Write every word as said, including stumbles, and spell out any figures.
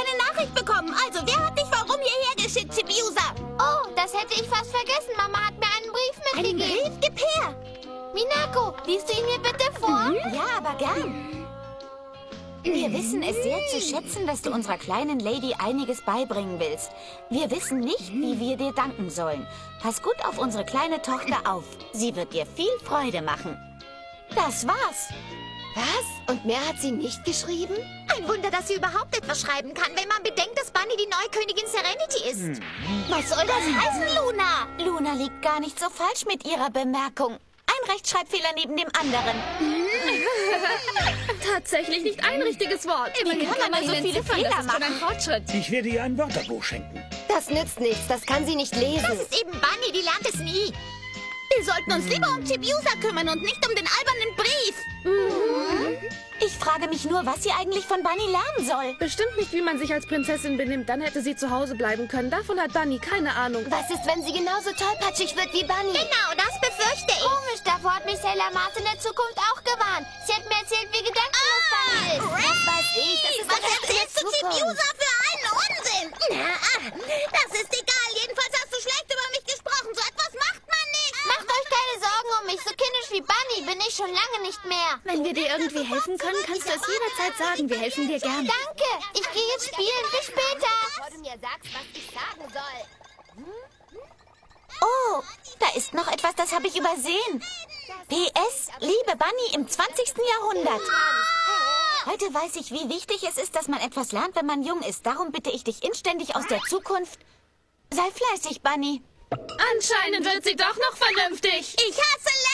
keine Nachricht bekommen. Also, wer hat dich warum hierher geschickt, Chibiusa? Oh, das hätte ich fast vergessen. Mama hat mir einen Brief Einen mitgegeben. Brief? Gib her. Minako, liest du ihn mir bitte vor? Ja, aber gern. Wir wissen es sehr zu schätzen, dass du unserer kleinen Lady einiges beibringen willst. Wir wissen nicht, wie wir dir danken sollen. Pass gut auf unsere kleine Tochter auf. Sie wird dir viel Freude machen. Das war's. Was? Und mehr hat sie nicht geschrieben? Ein Wunder, dass sie überhaupt etwas schreiben kann, wenn man bedenkt, dass Bunny die neue Königin Serenity ist. Was soll das heißen, Luna? Luna liegt gar nicht so falsch mit ihrer Bemerkung. Ein Rechtschreibfehler neben dem anderen. Tatsächlich nicht ein richtiges Wort. Immerhin kann man so viele Fehler Das ist schon ein machen. Fortschritt. Ich werde ihr ein Wörterbuch schenken. Das nützt nichts, das kann sie nicht lesen. Das ist eben Bunny, die lernt es nie. Wir sollten uns lieber um Chibiusa kümmern und nicht um den albernen Brief. Ich frage mich nur, was sie eigentlich von Bunny lernen soll. Bestimmt nicht, wie man sich als Prinzessin benimmt. Dann hätte sie zu Hause bleiben können. Davon hat Bunny keine Ahnung. Was ist, wenn sie genauso tollpatschig wird wie Bunny? Genau, das befürchte ich. Komisch, davor hat mich Sailor Mars in der Zukunft auch gewarnt. Sie hat mir erzählt, wie gedankenlos Bunny ist. Das weiß ich, das ist Was doch erst in der erzählst du Zukunft. Chibiusa für einen Unsinn? Na, ah, das ist egal. Jedenfalls hast du schlecht über mich gesprochen. So etwas macht man nicht. Macht euch keine Sorgen um mich. So kindisch wie Bunny bin ich schon lange nicht mehr. Wenn wir dir irgendwie helfen können, kannst du es jederzeit sagen. Wir helfen dir gern. Danke. Ich gehe jetzt spielen. Bis später. Bevor du mir sagst, was ich sagen soll. Oh, da ist noch etwas, das habe ich übersehen. P S. Liebe Bunny im zwanzigsten Jahrhundert. Heute weiß ich, wie wichtig es ist, dass man etwas lernt, wenn man jung ist. Darum bitte ich dich inständig aus der Zukunft. Sei fleißig, Bunny. Anscheinend wird sie doch noch vernünftig. Ich hasse